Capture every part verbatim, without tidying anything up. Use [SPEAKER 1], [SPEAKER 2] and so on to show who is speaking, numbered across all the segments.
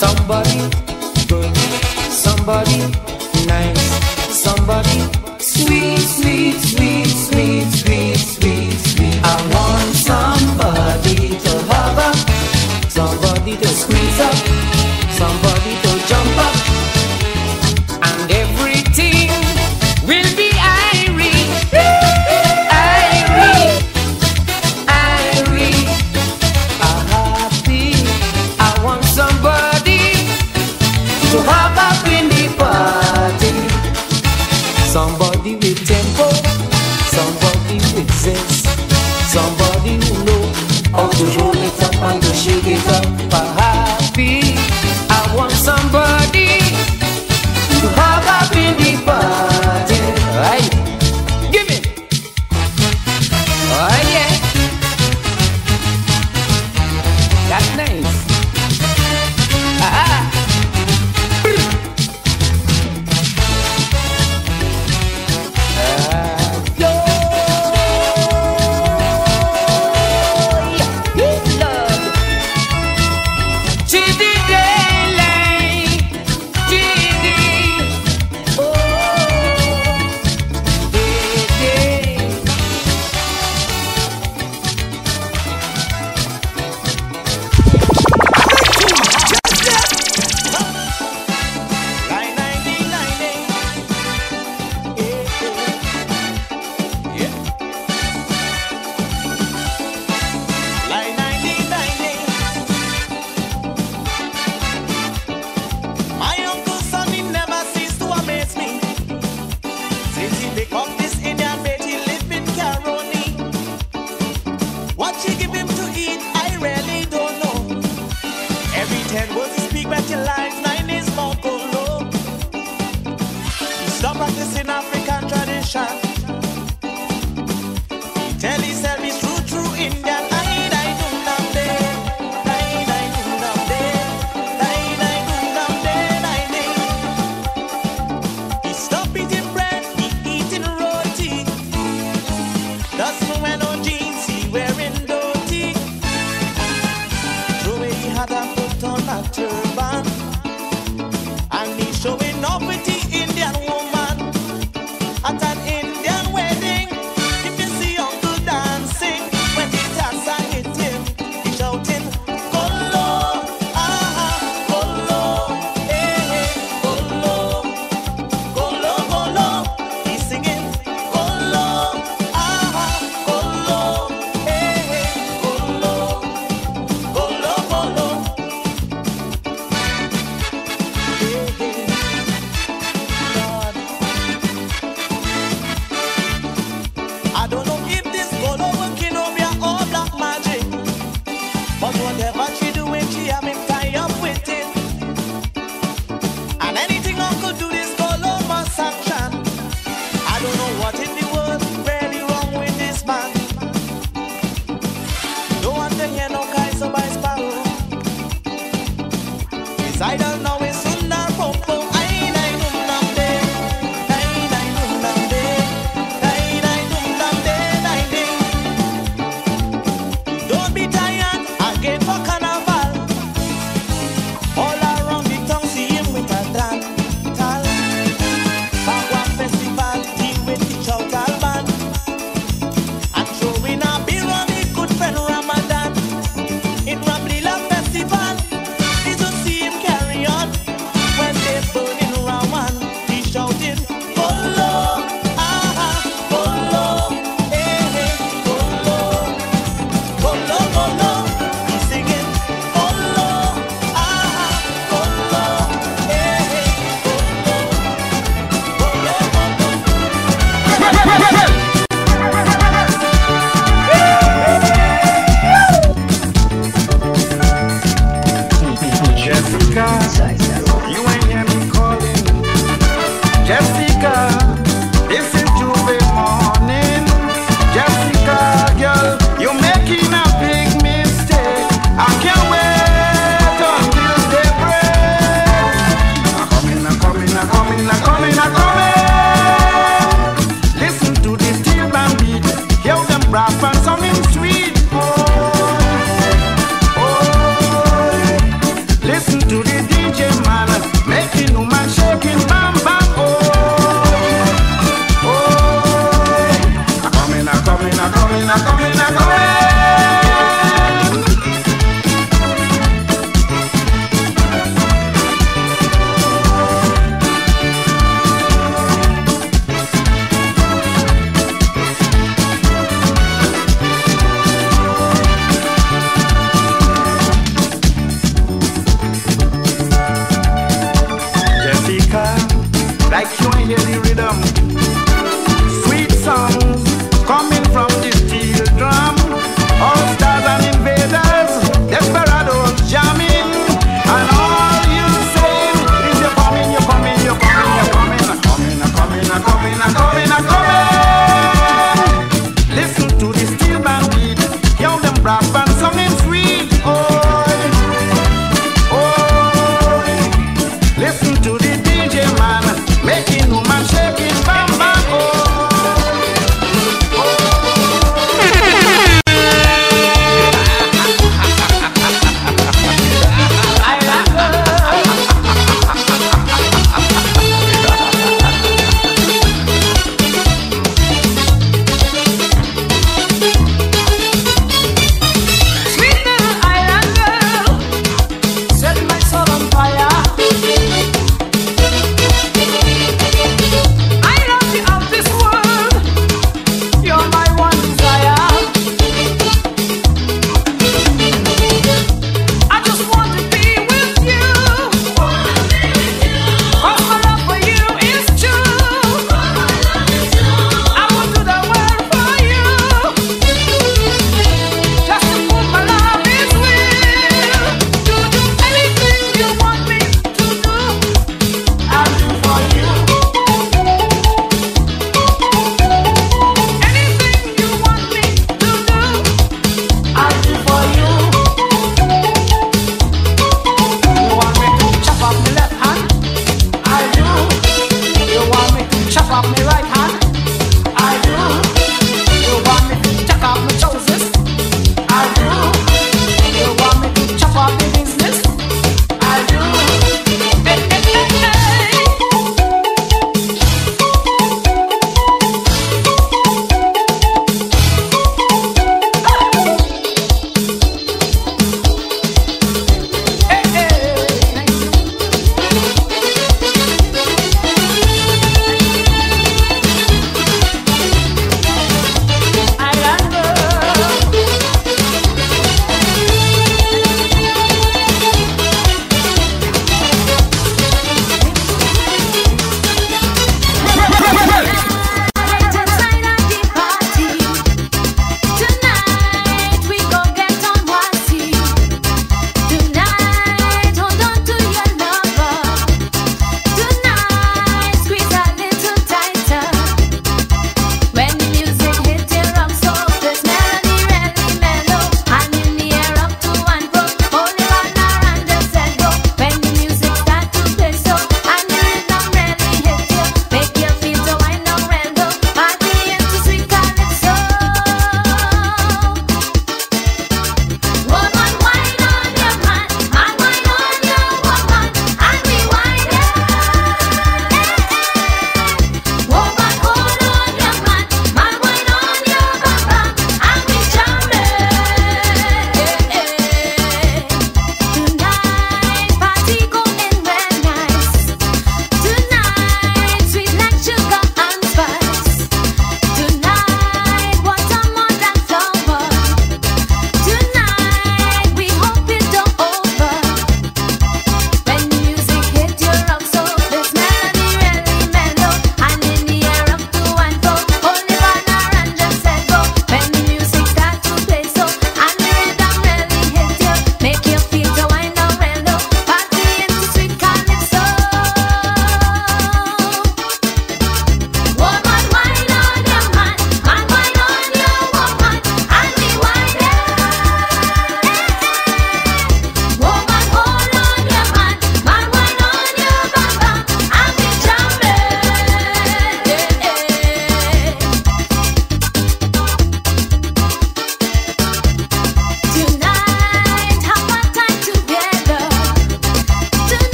[SPEAKER 1] Somebody good, somebody nice, somebody sweet, sweet, sweet, sweet, sweet, sweet, sweet. I want somebody to hug up, somebody to squeeze up, somebody to jump up, and everything will be Irie, Irie, Irie. I'm happy. I want somebody to hug up in the party. Somebody with tempo, somebody with zest, somebody who know how to roll it up and to shake it up. I'm happy. I want somebody to hug up in the party. Right? Give me. Oh yeah. That's nice. Ah.
[SPEAKER 2] Showing off with the Indian woman at an Indian hear the rhythm. Sweet songs coming from the steel drum. All stars and invaders, desperados jamming. And all you saying is you're coming, you're coming, you're coming, you're coming. A coming, a coming, a coming, a coming, a coming. Listen to the steel band beat. Yo, them brass band singing sweet. Oh. Listen to the D J man, making woman shaking bam bam. Oh,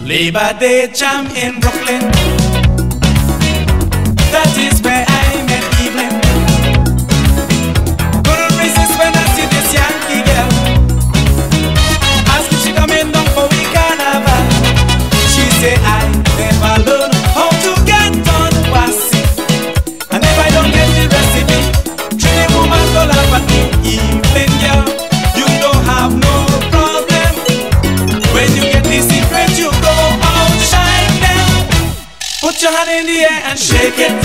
[SPEAKER 3] Labor Day jam in Brooklyn. That is where I met Evelyn. Couldn't resist when I see this Yankee girl. Ask if she coming down for we carnival. She say I never learn how to get on passy. And if I don't get the recipe, treat the woman to laugh at me. Evelyn girl, you don't have no problem. When you get the secret, you go outshine them. Put your hand in the air and shake it.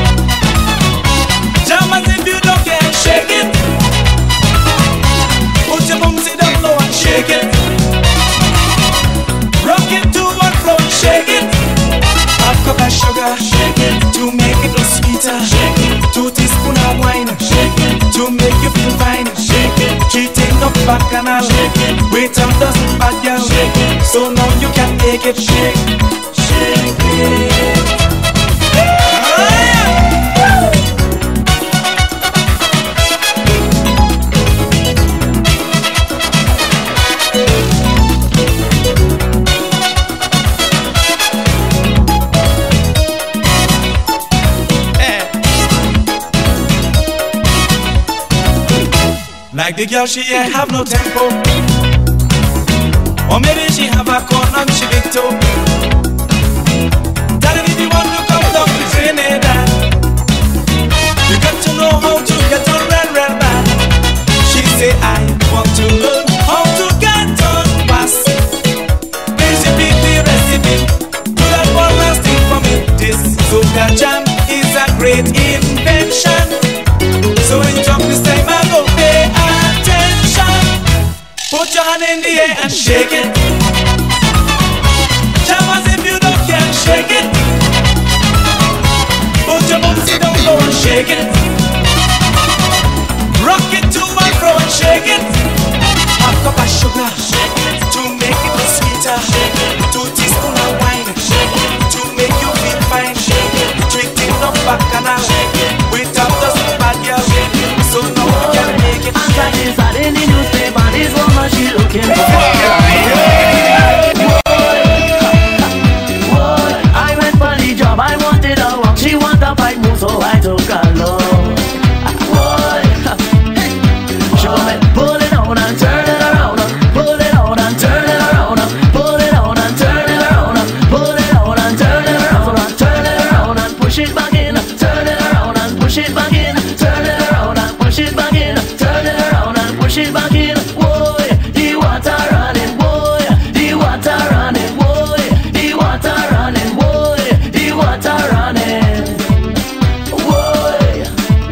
[SPEAKER 3] Jam as if you don't care and shake it. Put your bum sit down low and shake it. Rock it to and fro and shake it. Half cup of sugar, shake it. To make it look sweeter, shake it. Two teaspoons of wine, shake it. To make you feel fine, shake it. Treating up bacchanal, shake it. Wait a dozen bad girls, shake it. So now you can take it, shake, shake it. Like the girl, she ain't have no tempo. Or maybe she have a corn and she big toe. Tell her if you want to come down to Trinidad, you got to know how to get on red, red bad. She say I want to learn how to get on passy. Please repeat the recipe. Do that one last thing for me. This soca jam is a great invention. So when you talk this time I go pay attention. Put your hand in the air and shake it. Jam as if you don't care and shake it. Put your bum sit down low and shake it. Rock it to and fro and shake it. Half cup of sugar, shake it. To make it look sweeter, shake it. Two teaspoons of wine, shake it. To make you feel fine, shake it. Treating up bacchanal, shake it. Without the bad girl, shake it. So now you can make it.
[SPEAKER 4] And that is that in the newspaper, this woman she looking for. Boy, I went for the job, I wanted a walk. She want a bite move, so I took her along. Boy, she want me pull it on and turn it around. Pull it on and turn it around. Pull it on and turn it around. Pull it on and turn it around. So I turn it around and push it back in. Turn it around and push it back in. Turn it around and push it back in. Turn it around and push it back in. Boy, the water running. Boy, the water running. Boy, the water running. Boy, the water running. Boy,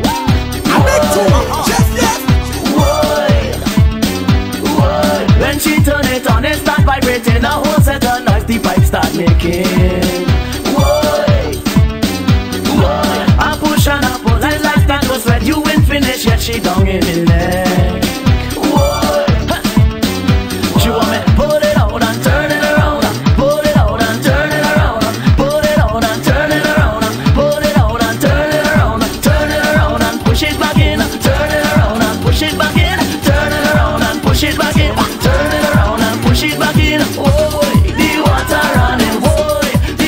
[SPEAKER 4] boy, boy. When she turn it on, it start vibrating. A whole set of noise the pipe start making. Boy, boy. I push and I pull, I like that was when you ain't finished yet. She down in the leg. Boy, she want me pull it out and turn it around. Pull it out and turn it around. Pull it out and turn it around. Pull it out and turn it around. Turn it around and push it back in. Turn it around and push it back in. Turn it around and push it back in. Turn it around and push it back in. Boy, the water running. Boy,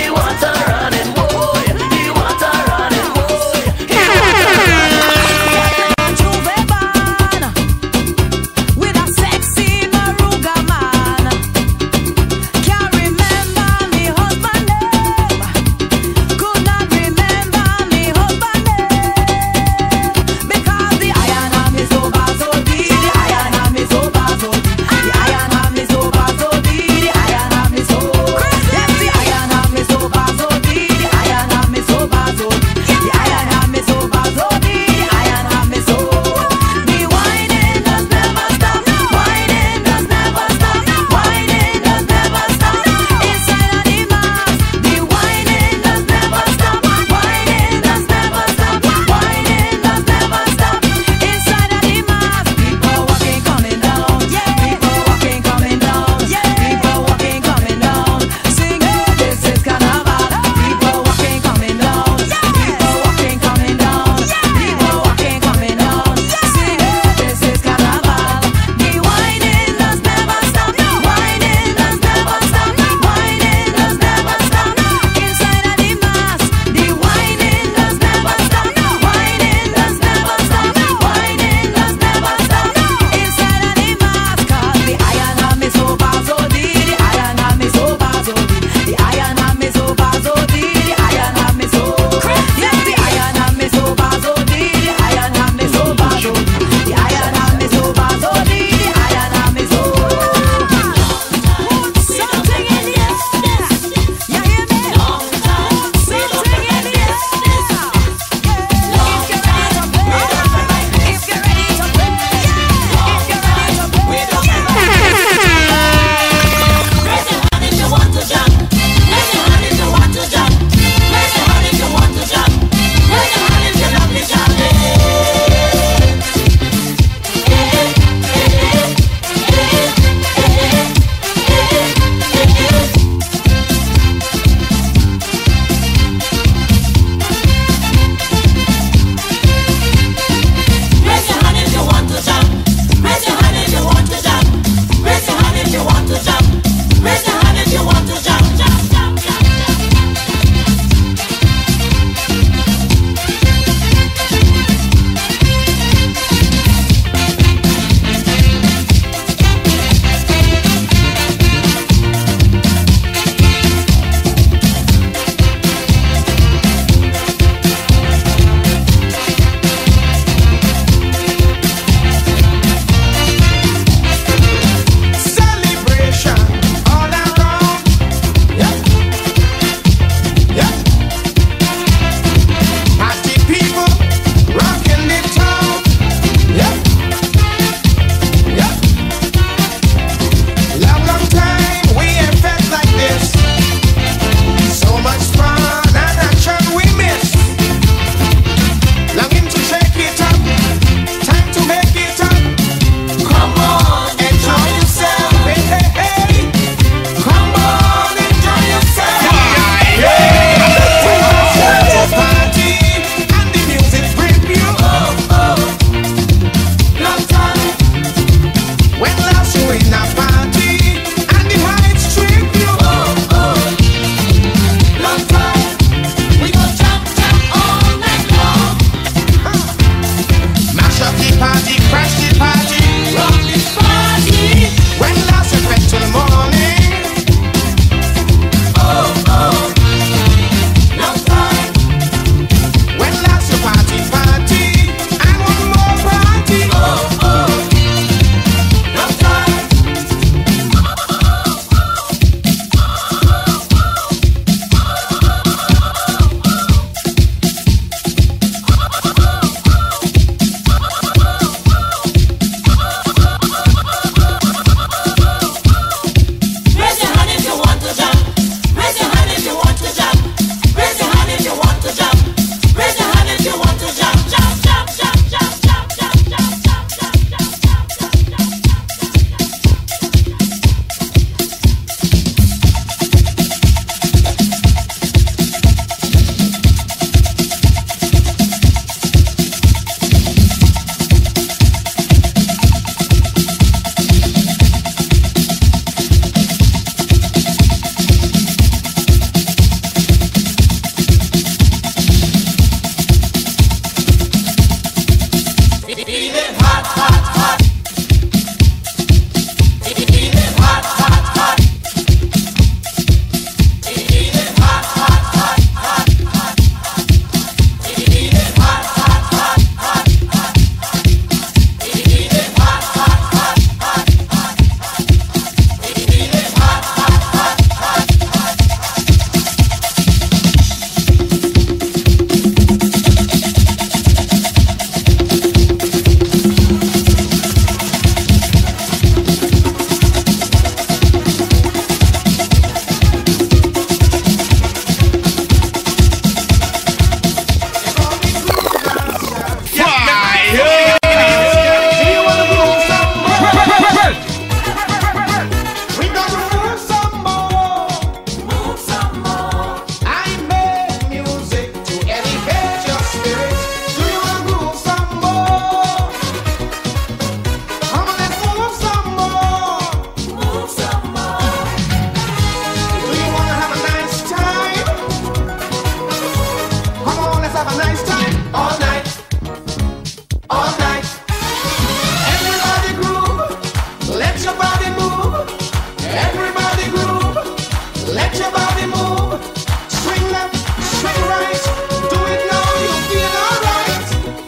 [SPEAKER 2] your body move. Swing left, swing right. Do it now, you feel alright.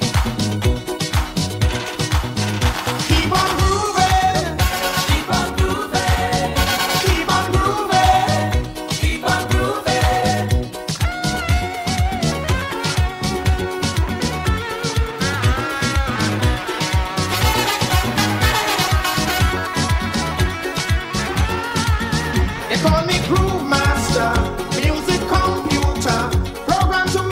[SPEAKER 2] Keep on grooving.
[SPEAKER 1] Keep on grooving.
[SPEAKER 2] Keep on grooving.
[SPEAKER 1] Keep on grooving.
[SPEAKER 2] They call me Groove Master, music computer, program to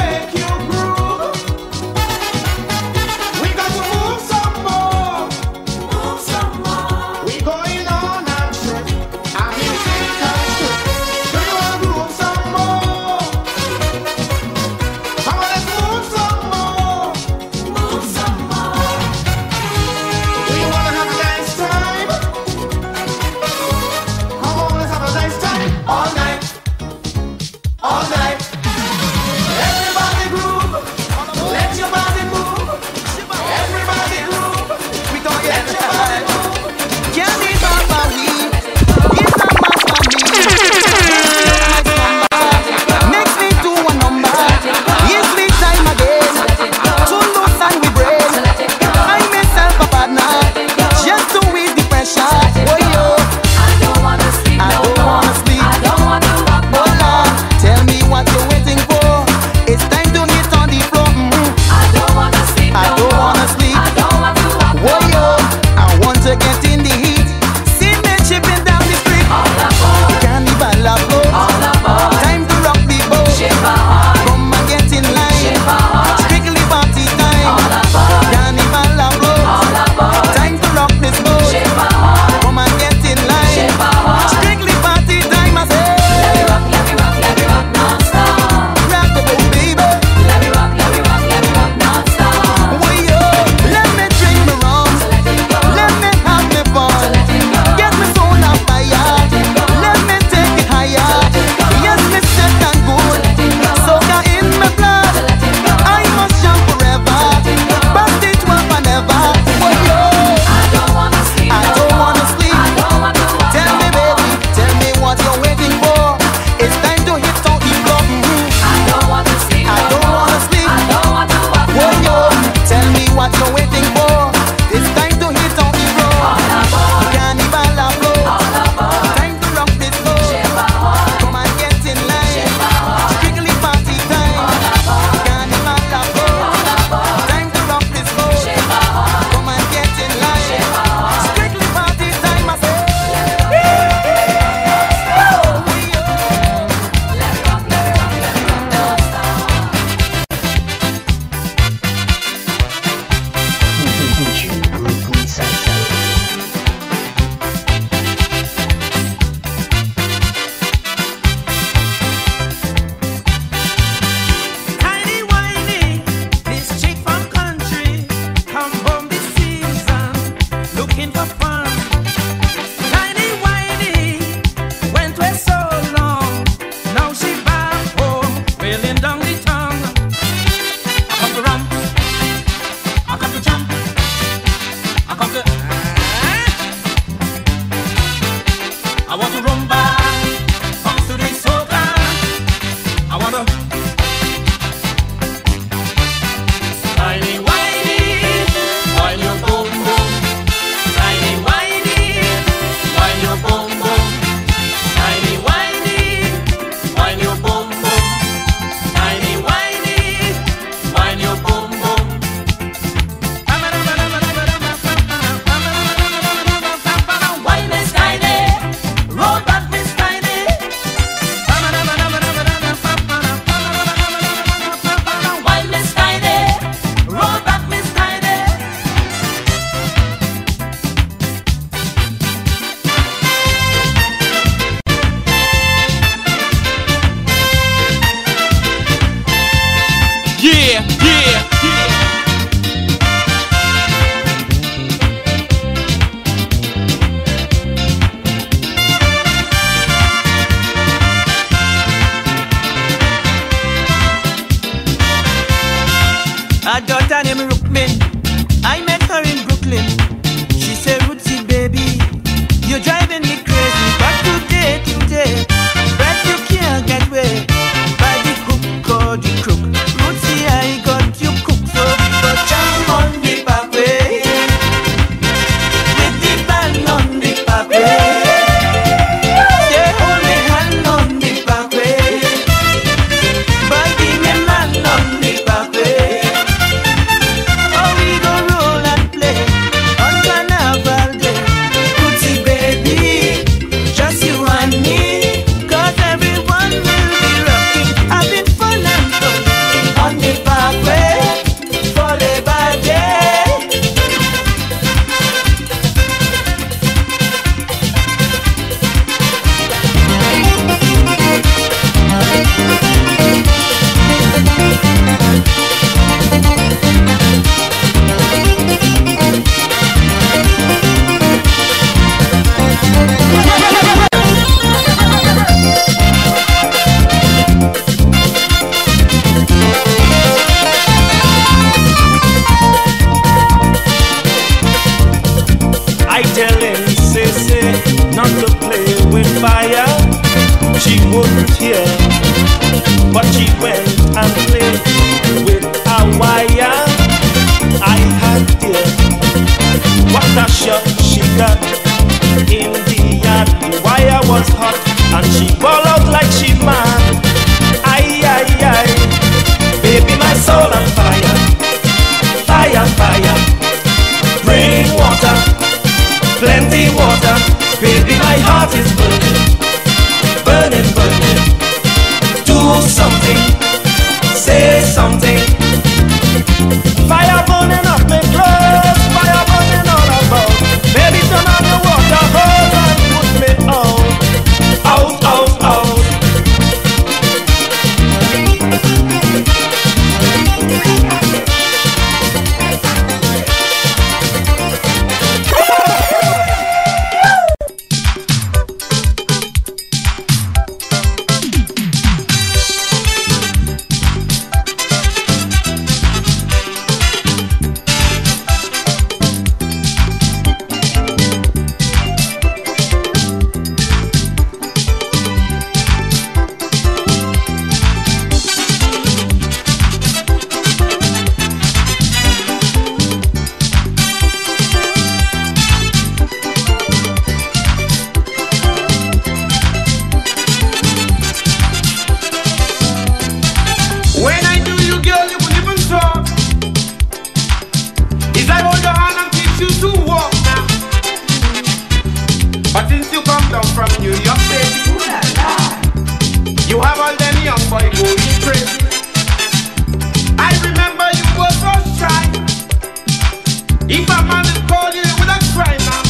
[SPEAKER 2] You have all them young boy going crazy. I remember you were so shy. If a man would call you, you would have cried now.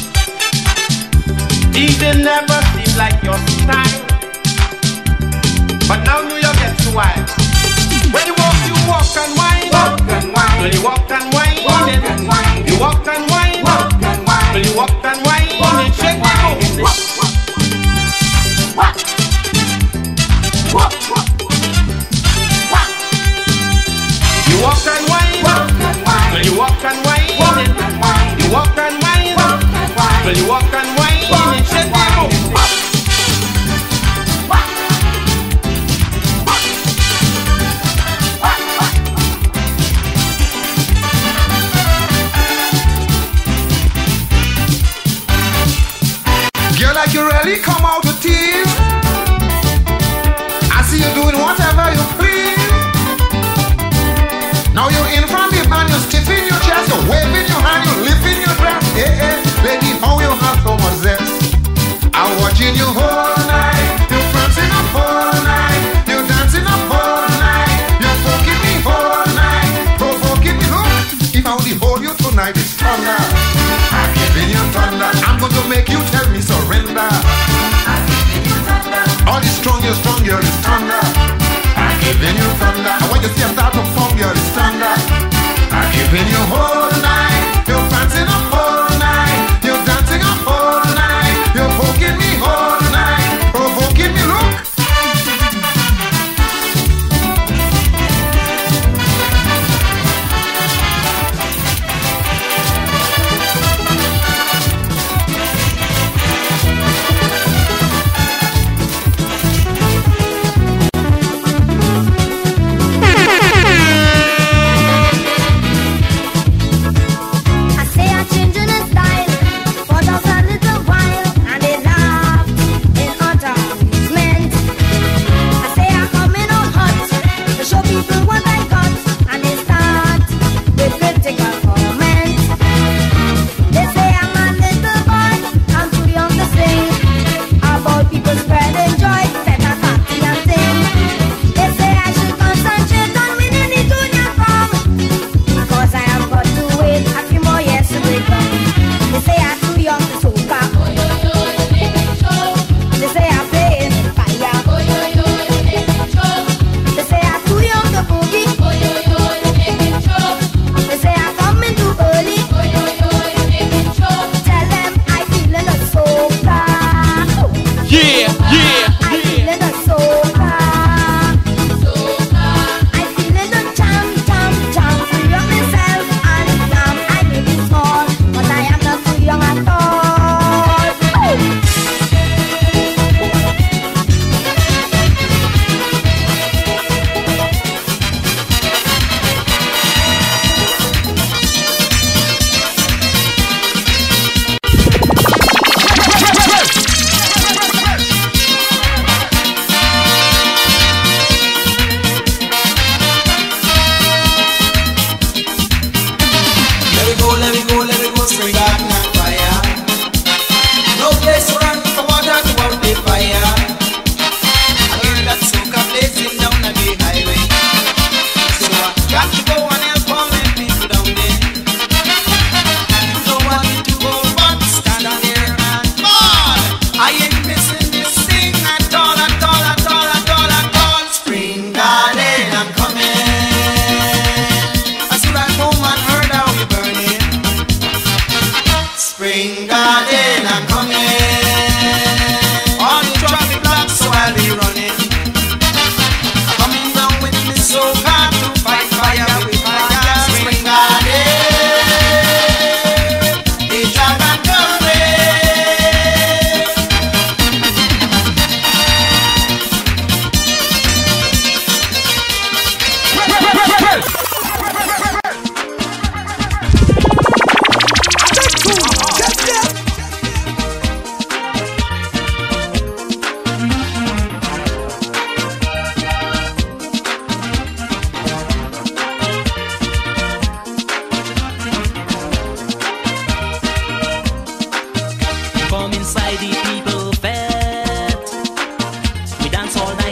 [SPEAKER 2] Even never seemed like your style. But now you get too wild. When you walk, you walk and whine. Walk and whine. Well, you walk and whine. Walk and whine. You walk and whine. Walk and whine. Well, you walk and whine. Walk and shake the bones. Walk, walk, walk, walk, walk. You walk and whine. Walk and whine. Well, you walk and whine. Walk and whine. You walk and whine. Walk and whine. Well, you walk and whine. Walk and shake the bones.
[SPEAKER 5] Like you really come out with tears. I see you doing whatever you please. Now you're in front of the man, you're stiffing your chest, you're waving your hand, you're lifting your dress. Hey, hey, baby, how you have so much zest. I'm watching you whole night. You're prancing up all night. You're dancing up all night. You're poking me whole night. Provoking me, look. If I only hold you tonight, it's thunder. I'm giving you thunder. I'm going to make you tell me surrender. I'm giving you thunder. All the strong, you're strong, you're the thunder. I'm giving you thunder. And when you see a start to form, you're the thunder. I'm giving you whole night. You're prancing up all night. You're dancing up all night. You're poking me all night. Provoking me, look.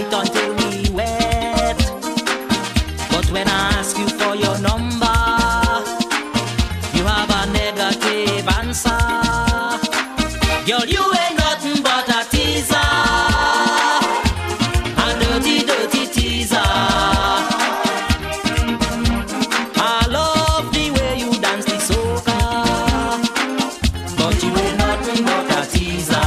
[SPEAKER 4] sweat until me wet. But when I ask you for your number, you have a negative answer. Girl, you ain't nothing but a teaser, a dirty, dirty teaser. I love the way you dance the soca, but you ain't nothing but a teaser.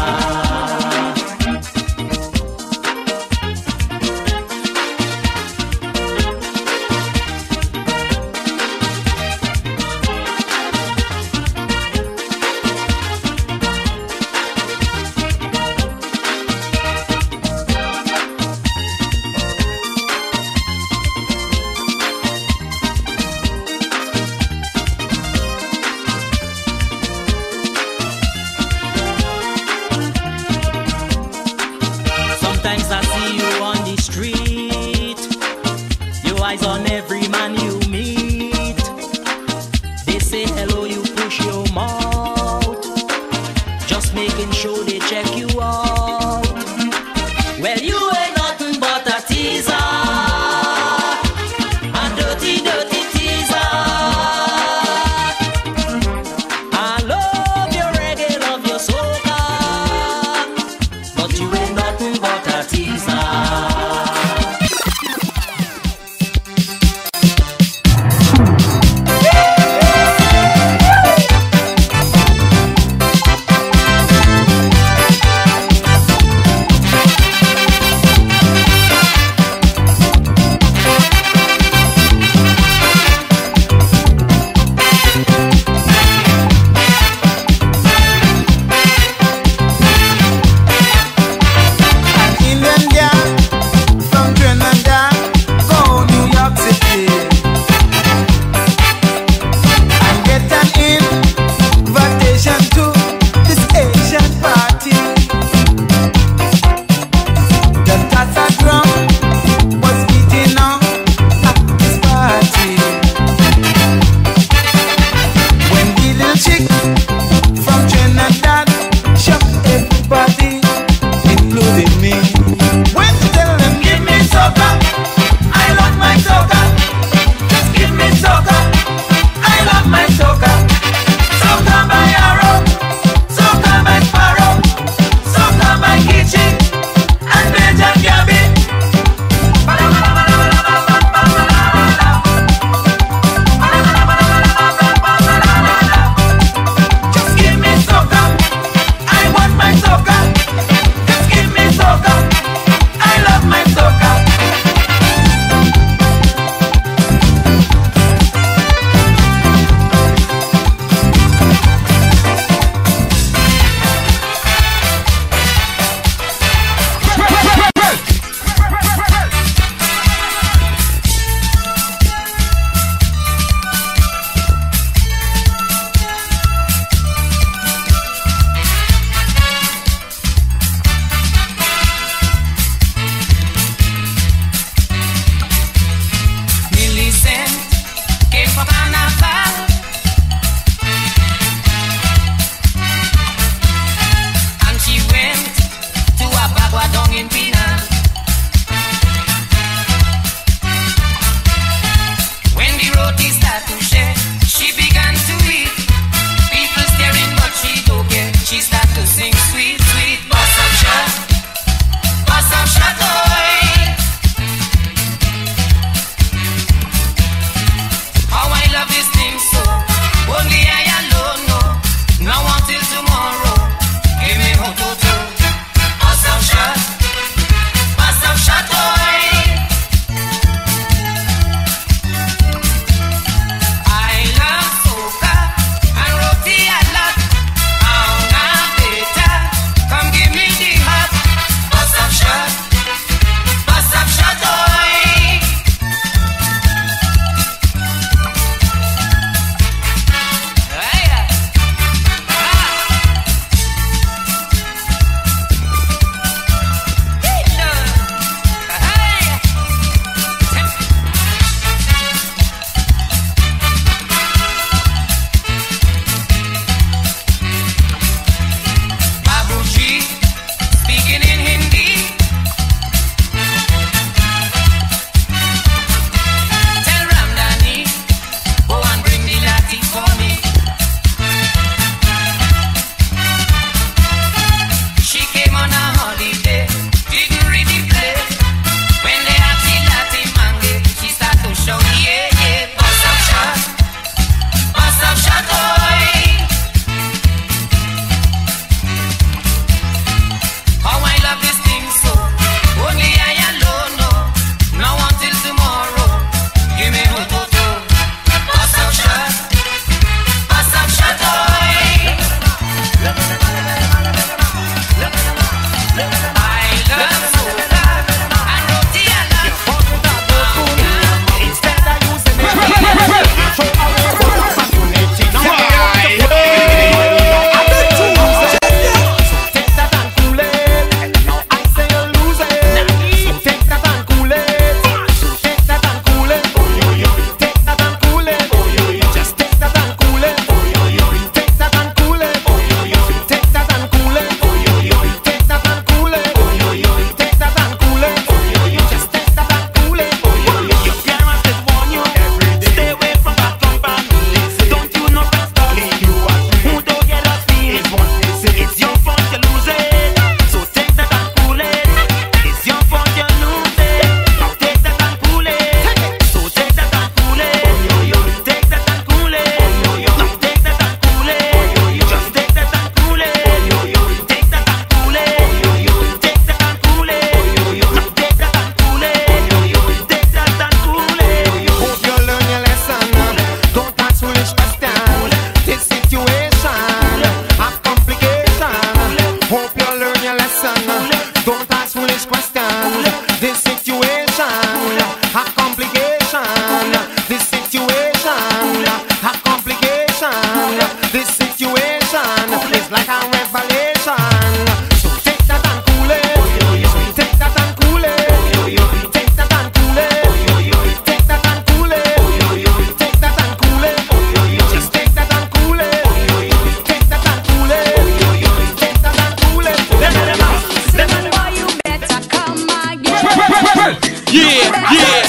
[SPEAKER 3] Yeah, yeah.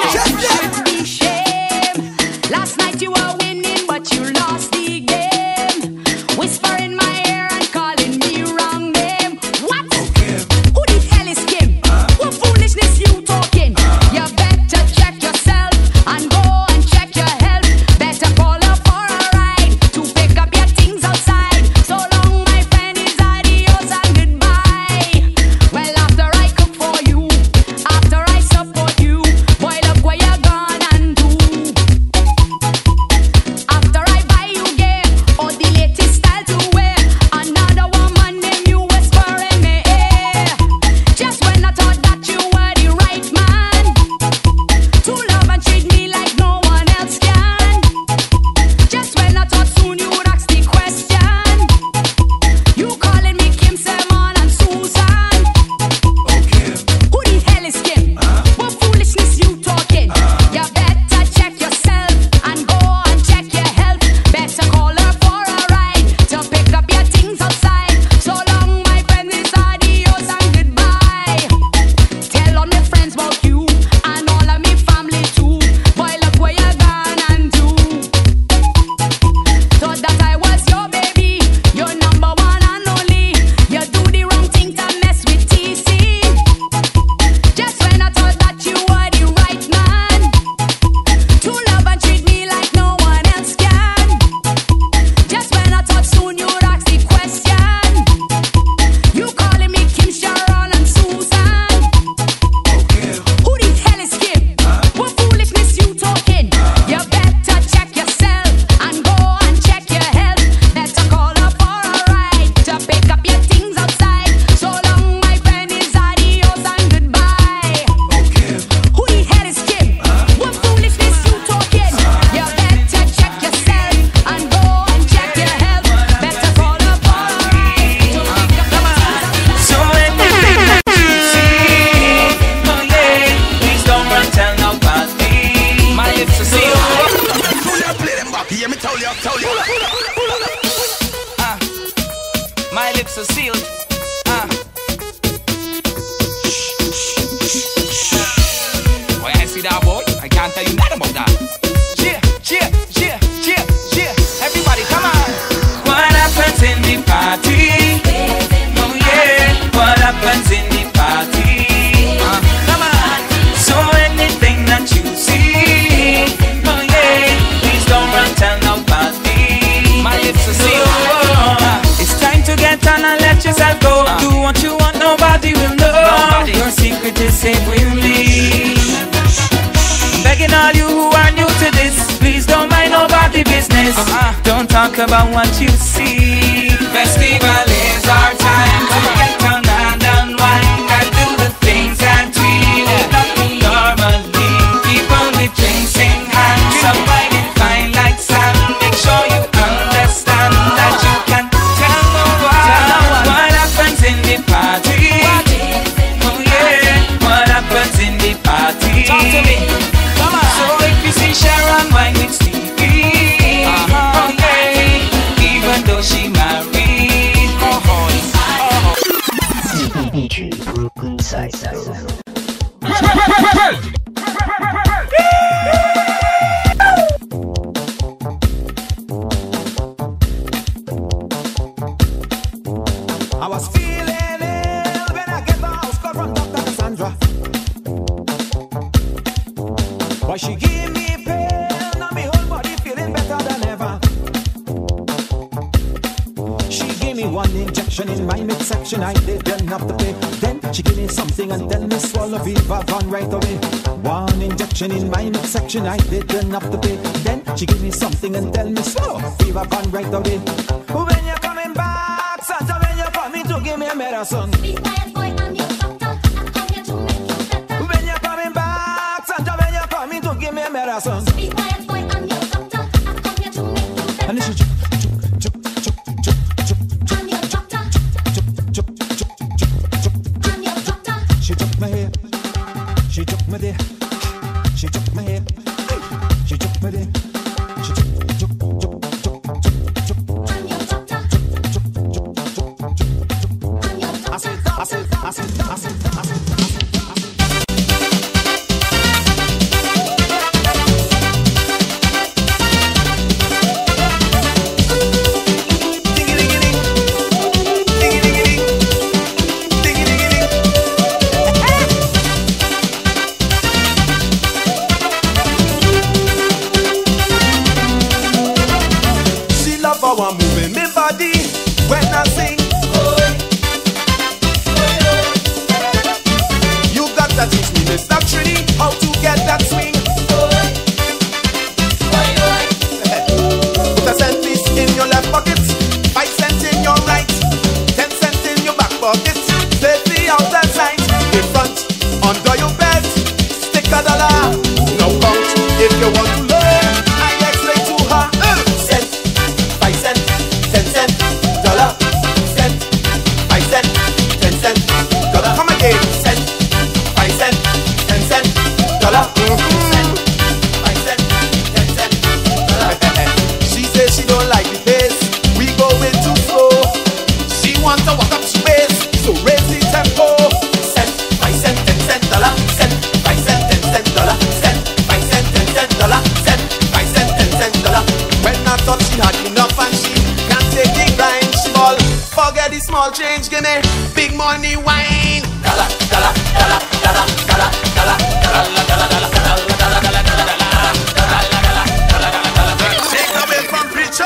[SPEAKER 6] Last night you were winning, but you lost the game. Whisper in my ear and calling me wrong name. What? Who the hell is Kim? What foolishness you talking? You better check yourself and go and check your health. Better call her for a ride to pick up your things outside. So long, my friend, is adios and goodbye. Well, after I cook for you, after I support you, boy, look where you're gone and do. After I buy you gear or the latest style to wear, another woman named you whisper in my ear. Just when I thought that you were the right man to love and treat me like no one else can. Just when I thought soon you would ask the question, you calling me Kim, Simon and Susan. Who the hell is Kim? What foolishness you talking? You better check yourself and go and check your health. Better call her for a ride to pick up your things outside. So long, my friend, is adios and goodbye. Tell all my friends about you and all of me family too. Boy, look where you're gone and do. Thought that I was your baby, your number one and only. You do the wrong thing to mess with T C. Just when I thought that you were the right man to love and treat me like no one else can. Just when I thought soon you would ask the question, you calling me Kim, Sharon and Susan. Who the hell is Kim? What foolishness you talking? You better check yourself and go and check your health. Better call her for a ride to pick up your things outside. So long, my friend, is adios and goodbye. Who the hell is Kim? What foolishness you talking? You better check yourself and go and check your health. Better call her for a ride to pick up your things
[SPEAKER 3] So anything that you see, oh yeah, please don't run, tell nobody. My lips are sealed. Ah, my lips are sealed. Ah. Boy, I see that boy. I can't tell you nothing about that. Yeah, yeah, yeah, yeah, yeah. Everybody, come on. What happens in the party? Oh yeah, what happens in the party? Uh, come on. So anything that you see, oh yeah, please don't run, tell nobody. My lips are sealed. Uh, it's time to get on and let yourself go. Uh, Do what you want, nobody will know. Nobody. Your secret is safe with me. Begging all you who are new to this, please don't mind nobody business. Uh-uh. Don't talk about what you see. Festival is our time to get on and unwind and do the things that we would not do normally. People with drinks in hand, some whining fine like sand. Make sure you understand that you can tell no one what happens in the party. Oh yeah, what happens in the party? Talk to me. Come on. So if you see Sharon wine with Stevie, oh yeah, even though she married, oh oh,
[SPEAKER 4] D J Broken Psycho.
[SPEAKER 2] I was feeling ill when I get the house call from Doctor Cassandra. Why she give me pain, now me whole body feeling better than ever. She gave me one injection in my midsection, I did enough to pay. Then she gave me something and tell me swallow Viva Von right away. One injection in my midsection, I did enough to pay. Then she gave me something and tell me swallow Viva Von right away. When you're coming back, Santa, when you're coming to give me a medicine.
[SPEAKER 7] Be quiet, boy, I'm your doctor. I'm come here to make you better.
[SPEAKER 2] When you're coming back, Santa, when you're coming to give me a medicine.
[SPEAKER 7] Be quiet, boy, I'm your doctor. I'm come here to make you better.
[SPEAKER 2] And then she juk, juk, juk, juk, juk, juk,
[SPEAKER 7] I'm your doctor.
[SPEAKER 2] juk, juk, juk, juk, juk, juk.
[SPEAKER 7] I'm your doctor.
[SPEAKER 2] She took my hair, she took my day, she took my hair, she took my day, she took, juk, juk, juk, juk, juk,
[SPEAKER 7] I'm your doctor.
[SPEAKER 2] juk, juk, juk, juk, juk, juk.
[SPEAKER 7] I'm your
[SPEAKER 2] I
[SPEAKER 7] doctor.
[SPEAKER 2] said, I said, I said, I said, I said, I said.
[SPEAKER 3] that Trini, how to get that swing. Put a cent piece in your left pocket, five cents in your right, ten cents in your back pocket. Play the outside side, in front, under your bed, stick a dollar. Now count if you want to learn. I explain to her. Uh, cent, five cent, ten cent, dollar, cent, five cent, ten cent, dollar. Come again, cent, five cent, ten cent, dollar, cent, five cent, ten cent, dollar. She says she don't like the pace, we going too slow. She wants to walk up space, so raise the tempo. Cent, five cent, ten cent, dollar, cent, five cent, ten cent, dollar, cent, five cent, ten cent, dollar, cent, five cent, ten cent, dollar. When I thought she had enough and she can't take the grind, she ball, forget the small change, give me big money wine. Dollar, dollar, dollar, dollar, dollar, dollar, dollar, dollar, dollar, dollar, dollar, dollar. Take away from preacher.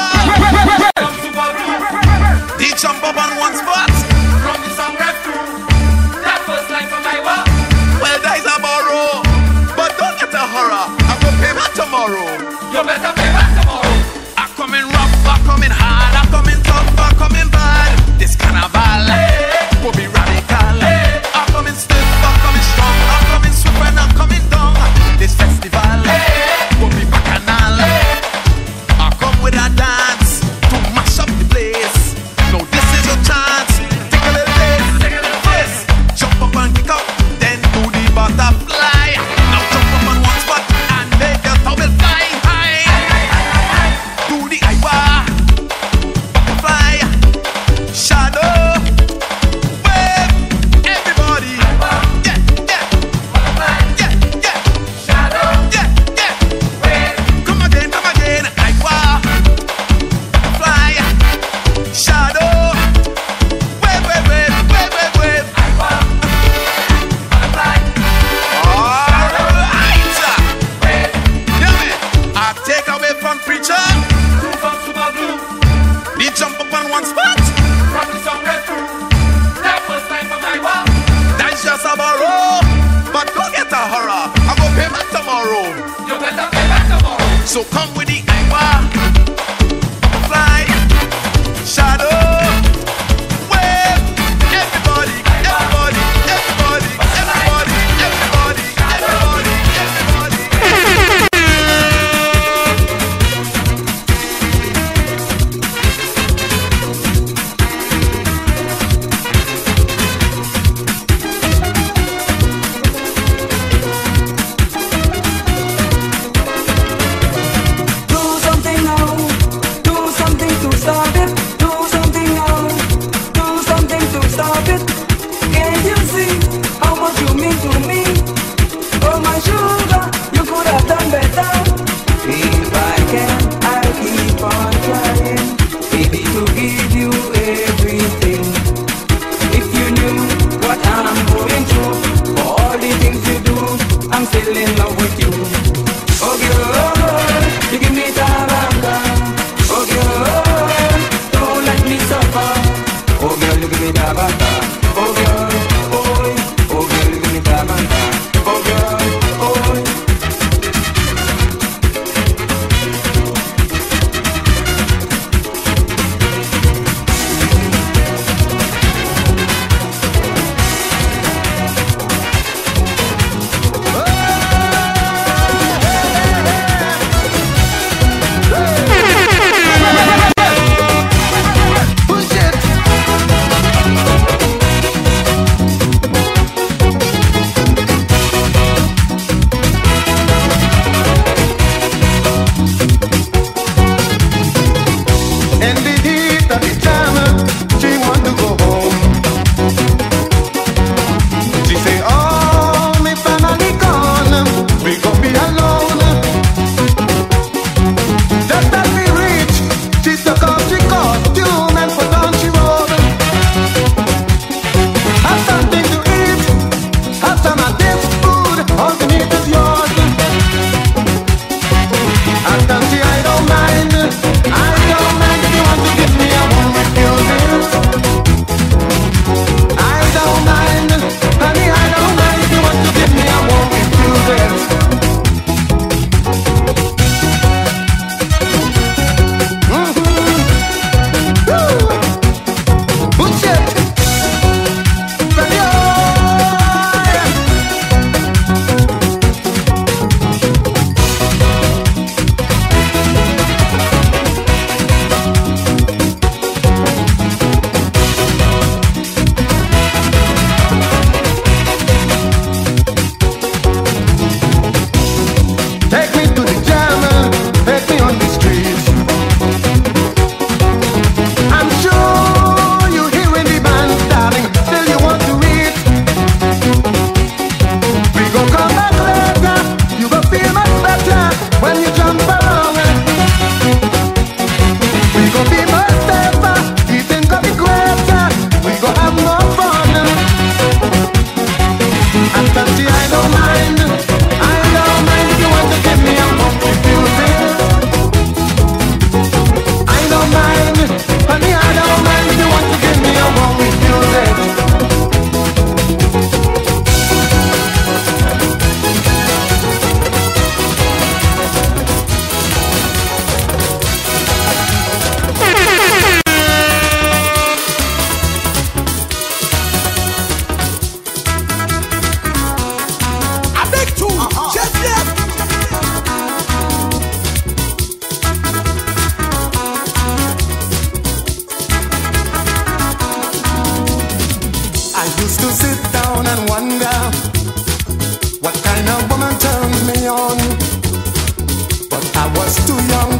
[SPEAKER 3] The jump up on one spot. From the song rap through. That first line from my walk. Well, that is a borrow, but don't get a horror. I will pay back tomorrow. You better pay back tomorrow. I come in rough, I come in hard, I come in tough, I come in bad. This carnival will be radical. I come in stiff, I come in strong, I come in swift and I come in down. This festival will be bacchanal. I come with a dance to mash up the place. No, this is your chance. Take a little taste, take a little taste. Jump up and kick up, then do the butterfly. Now jump up on one spot and make your towel fly high. Do the Iwa, butterfly, shadow, wave, everybody. Yeah, yeah, yeah, yeah, shadow, yeah, yeah, wave. Come again, come again, Iwa, butterfly, shadow, wave, wave, wave, wave, wave, wave. Iwa, butterfly, alright. Wave. Hear me? I take away from preacher. Blue from super blue. The jump up on one spot. From the song red through. That was time for my walk. That's just a borrow, but don't get a horror. I go pay back tomorrow. You better pay back tomorrow. So come with the Iwa, fly, shadow, wave, everybody, everybody, everybody, everybody, everybody, everybody, everybody.
[SPEAKER 8] Do something now, do something to stop it. Do something now, do something to stop it. Can't you see how much you mean to me? Oh my sugar, you could have done better. If I can, I'll keep on trying, baby, to give you everything. If you knew what I'm going through, for all the things you do, I'm still in love with you. Oh girl, you give me taranga. Oh girl, don't let me suffer. Oh girl, you give me taranga. Oh girl, oh, oh girl, you give me taranga. Oh girl, oh.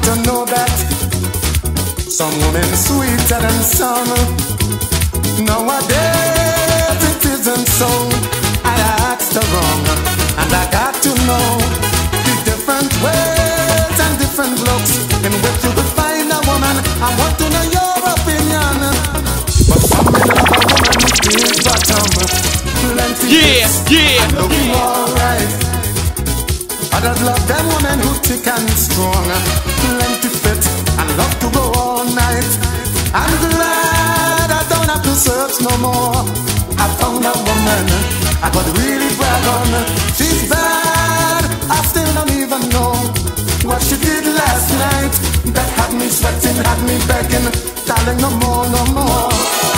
[SPEAKER 5] to know that some women sweeter than some. Nowadays it isn't so. I asked her wrong, and I got to know the different ways and different looks in which you could find a woman. I want to know your opinion. But some men love a woman who feels bottom, plenty
[SPEAKER 3] Yeah,
[SPEAKER 5] hips,
[SPEAKER 3] yeah,
[SPEAKER 5] and looking alright. Others love them women who thick and strong, plenty fit, and love to go all night. I'm glad I don't have to search no more. I found a woman I could really brag on. She's bad, I still don't even know what she did last night that had me sweating, had me begging, darling, no more, no more.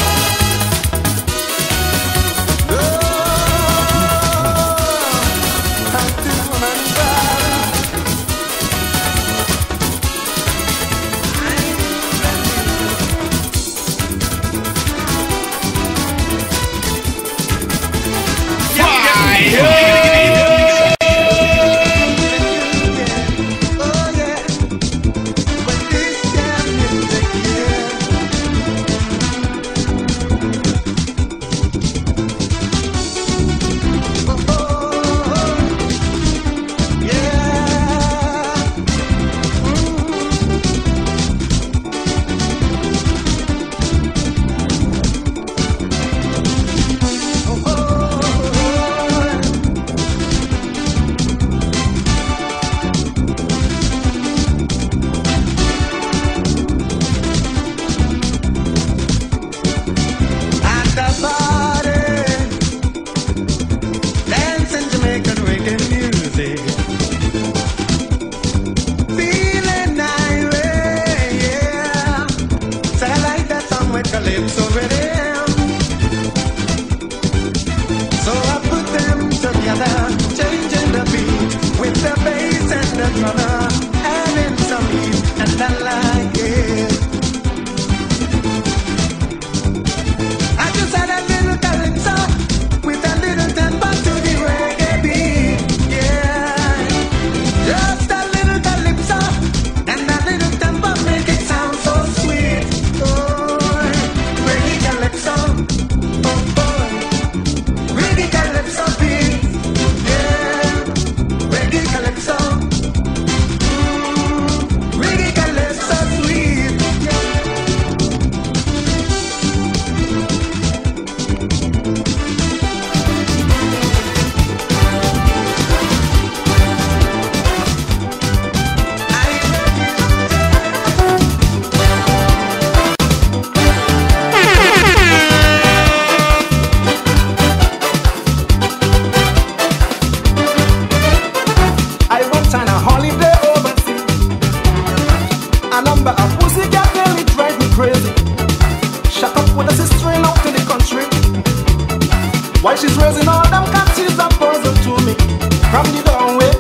[SPEAKER 2] Why she's raising all them cats is a puzzle to me. From the doorway,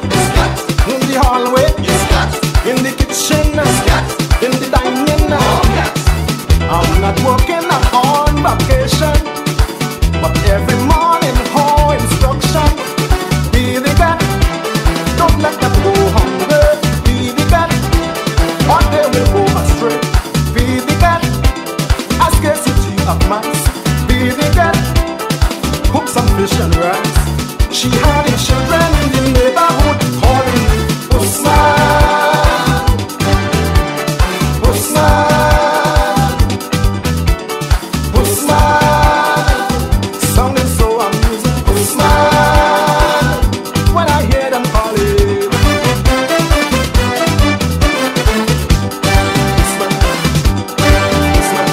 [SPEAKER 2] in the hallway, in the kitchen, in the dining. I'm not working, I'm on vacation, but every morning, home instruction. Be the cat, don't let them go hungry. Be the cat, or they will go astray. Be the cat, a scarcity of mice. Be the cat, cook some fish and rice. She had his children in the neighborhood calling me Usman, Usman, Usman. Sounding so amusing, Usman, when I hear them calling Usman, Usman.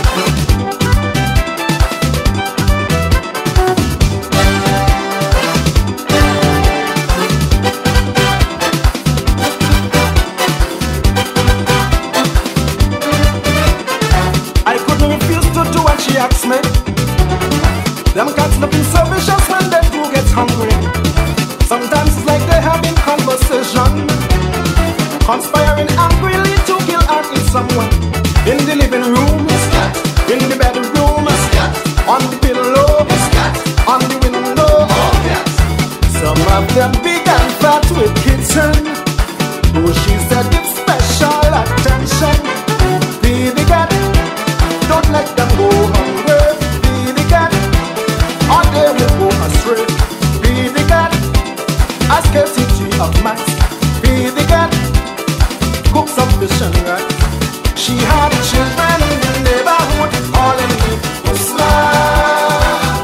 [SPEAKER 2] She asks me, them cats looking so vicious when they do get hungry. Sometimes it's like they're having conversation, conspiring angrily to kill or eat someone. In the living room, in the bedroom, on the pillow, on the window. Some of them big and fat with kitten, who she said it's special at times. ambition. Feed the cat, don't let them go hungry. Feed the cat, or they will go astray. Feed the cat, a scarcity of max. Feed the cat, cook some fish and rice. She had children in the neighborhood, all in the Usman,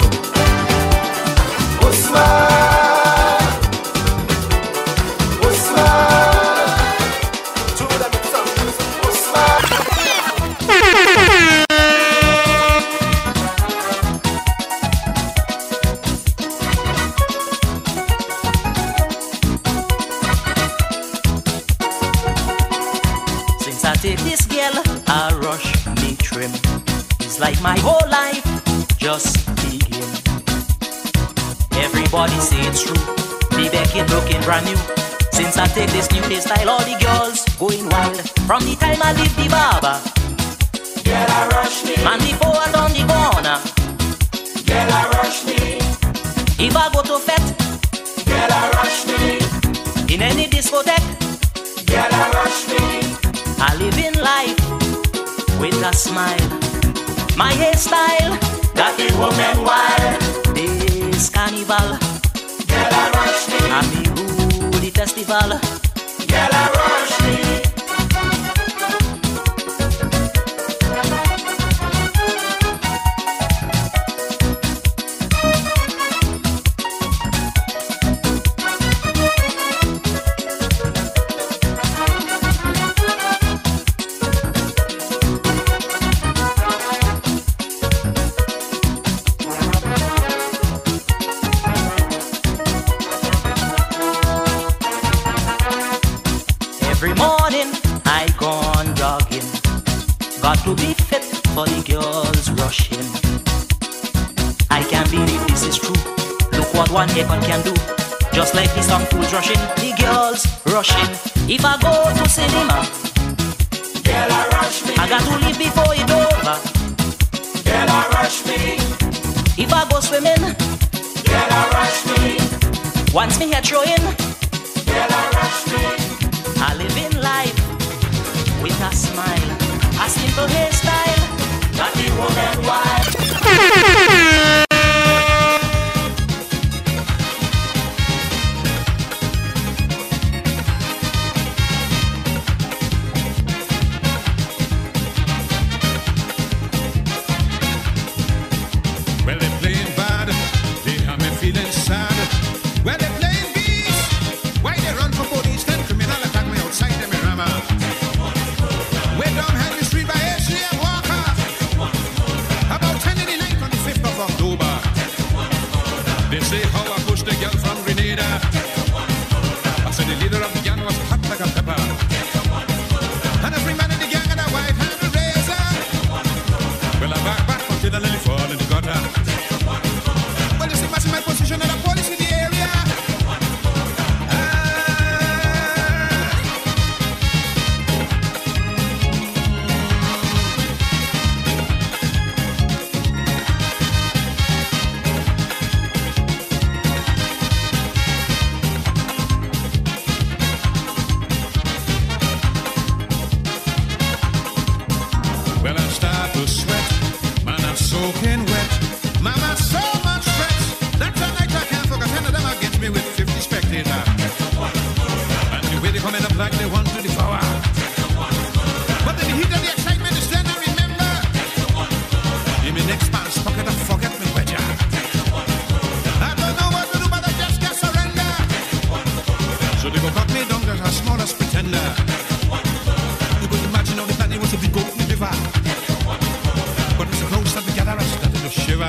[SPEAKER 2] Usman, Usman. To them it's some music, Usman.
[SPEAKER 4] Since I take this girl, I rush me trim. It's like my whole life just begin. Everybody say it's true. Me Becky looking brand new. Since I take this new hairstyle, all the girls going wild. From the time I leave the barber, girl I rush me. Man before I done the corner, girl I rush me. If I go to fete, girl I rush me. In any discotheque, girl I rush me. I live in life with a smile. My hairstyle got the woman wild. This carnival, girl I rush me. I'm the who the festival, girl I rush me. Every morning I gone jogging. Got to be fit for the girls rushing. I can't believe this is true. Look what one haircut can do. Just like the song fools rushing, the girls rushing. If I go to cinema, girl I rush me. I got to leave before it over, girl I rush me. If I go swimming, girl I rush me. Once me head throwing, girl I rush me. I live in life with a smile, a simple hairstyle, got the woman wild.
[SPEAKER 5] Well, they're playing bad, they have me feeling sad. Well, they're playing beast, why they run for police? Then criminal attack me outside them in Rama. Way down Henry Street by Ashley and Walker. About ten in the night on the fifth of October. They say how I pushed the girl from Grenada. I said the leader of the gang was hot like a pepper. And every man in the gang had a white handle razor. Well, I back back until the lily fall in the gutter. Well, you see, imagine my position and the police in the area. Ah. Well, I start to sweat, man, I'm soaking wet. Mama, so much stress. That's a night I can't forget. Ten of them against me with fifty spectators. And the way they coming up like they want to devour. But in the heat of the excitement is then I remember. In my next man's pocket, I forget me wedger. I don't know what to do, but I just can't surrender. So they go cut me down as a smallest pretender. You could imagine how the plan was to be goat in the river. But it's close that we gather us that it'll shiver.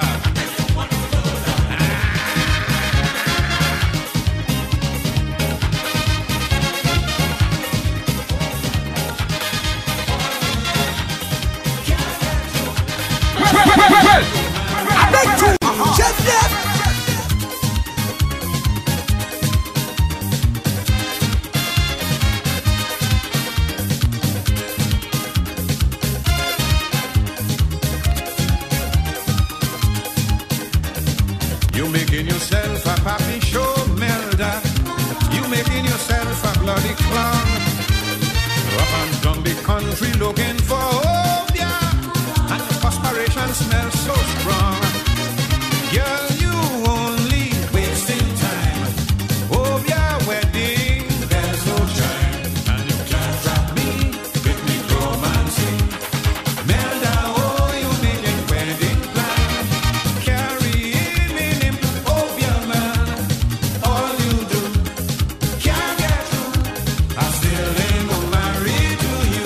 [SPEAKER 5] You making yourself a papi show melda. You making yourself a bloody clown. Up and down the country looking for Obia, and the perspiration smells so strong. Girl, you only wasting time. Obia wedding, there's no chime. And you can't trap me with me romancing. Melda, oh, you making wedding plan. Carrying in him, Obia man. All you do can't get through. I still ain't gonna marry to you.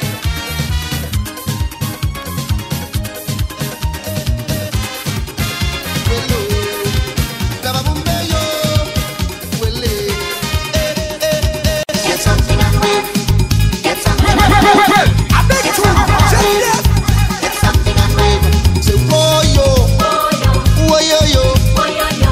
[SPEAKER 7] Get something and win. Get something and win. Get something and win. Get something and win.
[SPEAKER 9] Say, whoa, yo, whoa, yo, yo, whoa, yo, yo,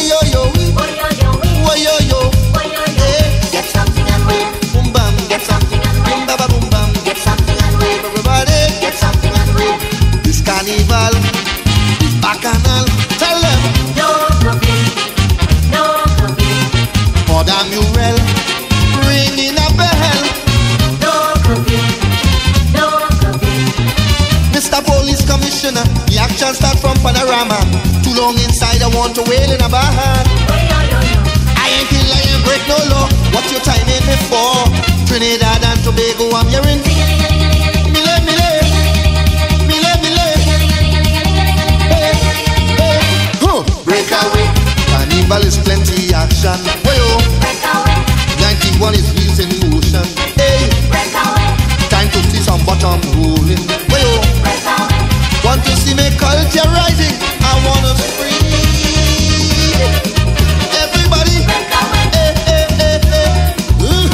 [SPEAKER 9] whoa, yo, yo, eh,
[SPEAKER 7] Get something and win.
[SPEAKER 9] boom, bam,
[SPEAKER 7] Get something and
[SPEAKER 9] boom,
[SPEAKER 7] win.
[SPEAKER 9] baba, boom, bam.
[SPEAKER 7] Get something and win.
[SPEAKER 9] Everybody,
[SPEAKER 7] Get something and win.
[SPEAKER 9] this carnival, this bacchanal, tell them,
[SPEAKER 7] No cooking. No cooking.
[SPEAKER 9] for the mural, ringing a bell.
[SPEAKER 7] No cooking. No cooking.
[SPEAKER 9] Mister Police Commissioner, the action start from Panorama. Too long inside, I want to wail in a bar.
[SPEAKER 7] Oh, yo, yo, yo.
[SPEAKER 9] I ain't kill, I ain't break no law. What you timing me for? Trinidad and Tobago, I'm hearing. Mile, mile, mile, mile. Hey, hey, huh.
[SPEAKER 7] Break away.
[SPEAKER 9] Carnival is plenty action. Wayo,
[SPEAKER 7] Break away.
[SPEAKER 9] ninety-one is wheels in motion. Hey,
[SPEAKER 7] Break away.
[SPEAKER 9] time to see some bottom rolling. Wayo,
[SPEAKER 7] Break away.
[SPEAKER 9] want to see me culture rising? I wanna free. Everybody,
[SPEAKER 7] Break away.
[SPEAKER 9] hey, hey, hey, hey. Ooh.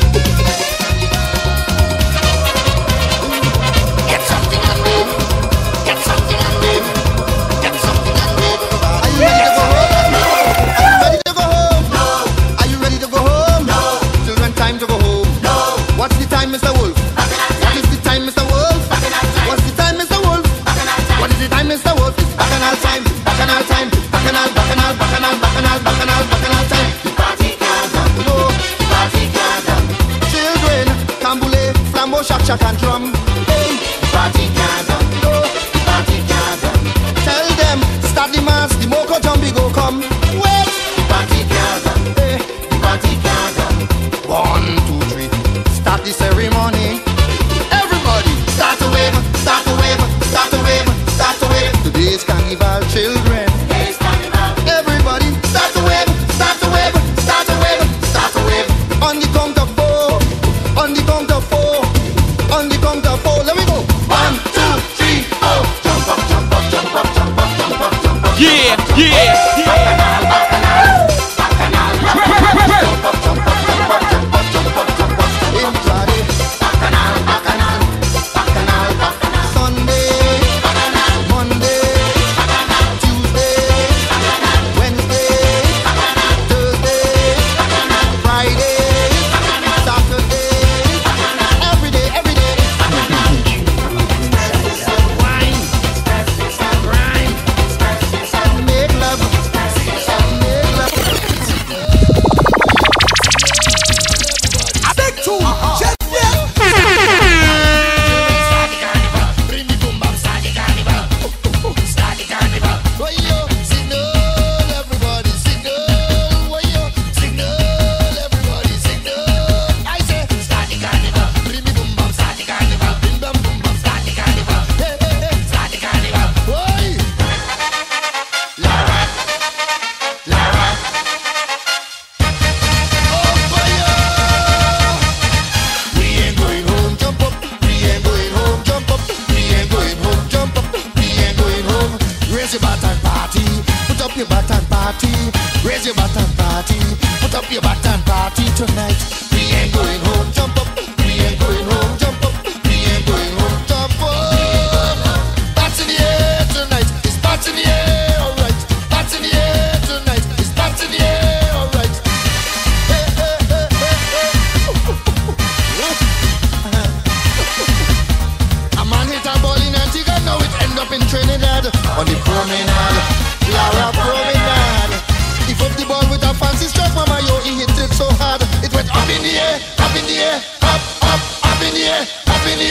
[SPEAKER 7] Get something and win. Get something and win. Get something and win.
[SPEAKER 9] Are you ready to go home? Are you ready to go home?
[SPEAKER 7] No.
[SPEAKER 9] Are you ready to go home?
[SPEAKER 7] No.
[SPEAKER 9] Children, time to go home.
[SPEAKER 7] No.
[SPEAKER 9] What's the time, Mister Wolf? What is the time, Mister Wolf? What's the time, Mister Wolf? What is the time, Mister Wolf? It's bacchanal time, bacchanal time, bacchanal, bacchanal, bacchanal, bacchanal, bacchanal, bacchanal time.
[SPEAKER 7] The party can't done.
[SPEAKER 9] No,
[SPEAKER 7] The party can't done.
[SPEAKER 9] children, cambule, flambeau, shak, shak, and drum. Hey,
[SPEAKER 7] The party can't done.
[SPEAKER 9] no,
[SPEAKER 7] The party can't done.
[SPEAKER 9] tell them, start the mass, the moko jumbi go come. Wait,
[SPEAKER 7] The party can't done.
[SPEAKER 9] hey,
[SPEAKER 7] The party can't done.
[SPEAKER 9] one, two, three, start the ceremony. Everybody, start to wave, start to wave, start to wave, start to wave. Today's carnival, children.
[SPEAKER 7] It's carnival.
[SPEAKER 9] Everybody, start to wave, start to wave, start to wave, start to wave. On the count of four, on the count of four, on the count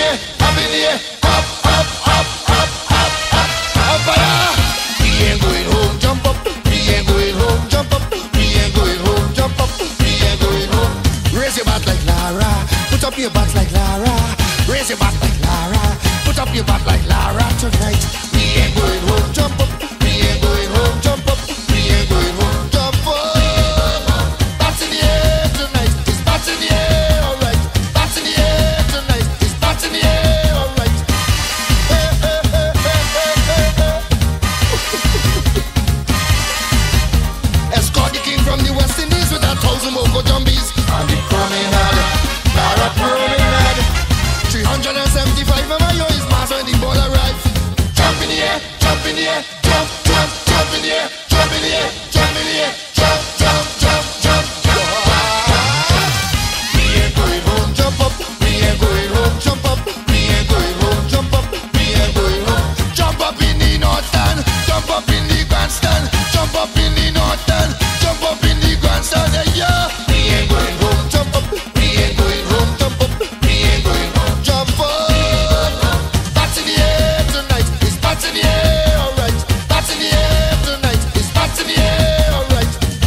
[SPEAKER 5] air, up in the air, up, up, up, up, up, up, up, fire. We ain't going home, jump up. We ain't going home, jump up. We ain't going home, jump up. We ain't going home. Raise your back like Lara, put up your back like Lara. Raise your back like Lara, put up your back like Lara tonight. We ain't going home, jump up. We ain't going home, jump up. We ain't going home, jump up. Bats in the air tonight, it's bats in the air, alright. Bats in the air tonight, it's bats in the air, alright. Hey, hey, hey, hey, hey, hey, hey. Escort the king from the West Indies with a thousand moco jumbies on the promenade, Lara promenade. three hundred seventy-five of my yo is mass when the ball arrive. Jump in the air, jump in the air, jump, jump, jump in the air, jump in the air, jump in the air, jump, jump, jump, jump, jump. We ain't going home, jump up. We ain't going home, jump up. We ain't going home, jump up. We ain't going home. Jump up in the north stand, jump up in the grandstand, jump up in the north stand, jump up in the grandstand. Yeah, we ain't going home, jump up. We ain't going home, jump up. We ain't going home, jump up. Bats in the air tonight, it's bats in the air, alright. Bats in the air tonight, it's bats in the air, alright.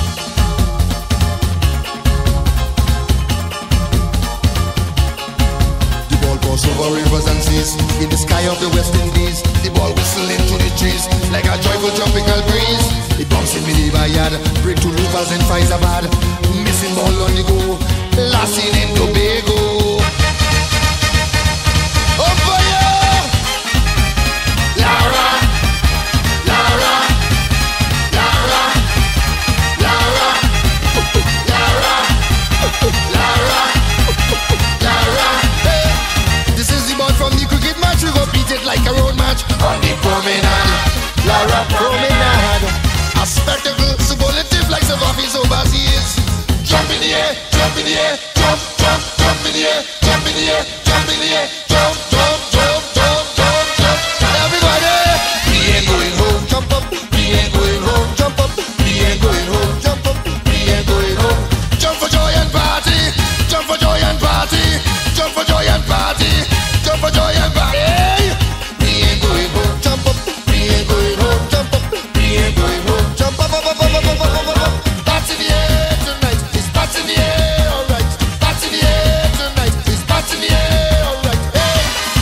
[SPEAKER 5] The ball goes over rivers and seas in the sky of the West Indies. The ball whistling through the trees like a joyful tropical breeze. It bouncing me the bayard, break two loopers and Faizabad. Missing ball on the go, last seen in Tobago. Oh fire! Lara, Lara, Lara, Lara, Lara, Lara, Lara. Hey, this is the ball from the cricket match. We go beat it like a road match on the promenade, Lara promenade. A spectacle superlative like Savafi's overseas. Jump in the air, jump in the air, jump, jump, jump in the air, jump in the air, jump in the air, jump, jump, jump, jump, jump, jump. Everybody, we ain't going home, jump up. We ain't going home, jump up. We ain't going home, jump up. We ain't going home. Jump for joy and party, jump for joy and party, jump for joy and party, jump for joy and party. We ain't going home, jump up. We ain't going home, jump up. We ain't going home, jump up, up, up, up, up, up, up, up, up. Bats in the air tonight, it's bats in the air, alright. Bats in the air tonight, it's bats in the air, alright. Hey,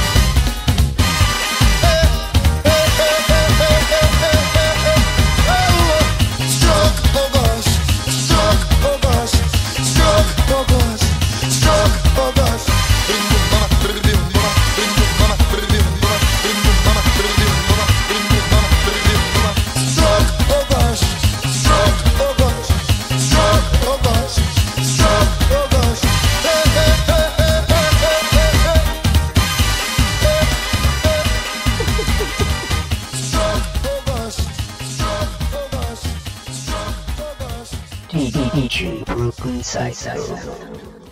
[SPEAKER 5] hey, hey, hey, hey, hey, hey, hey, hey, hey. Oh, stroke, oh gosh, stroke, oh gosh, stroke, oh gosh, stroke, oh gosh. Bring boom mama, bring boom mama, bring boom mama, bring boom mama, bring boom mama, bring boom mama, bring boom mama, bring boom mama. Stroke, oh gosh, stroke, oh gosh, stroke, oh gosh, stroke, oh gosh. Hey, hey, hey, hey, hey, hey, hey, hey. Hey, hey. Stroke, oh gosh, stroke, oh gosh, stroke, oh gosh.
[SPEAKER 4] D D D J Brooklyn Side.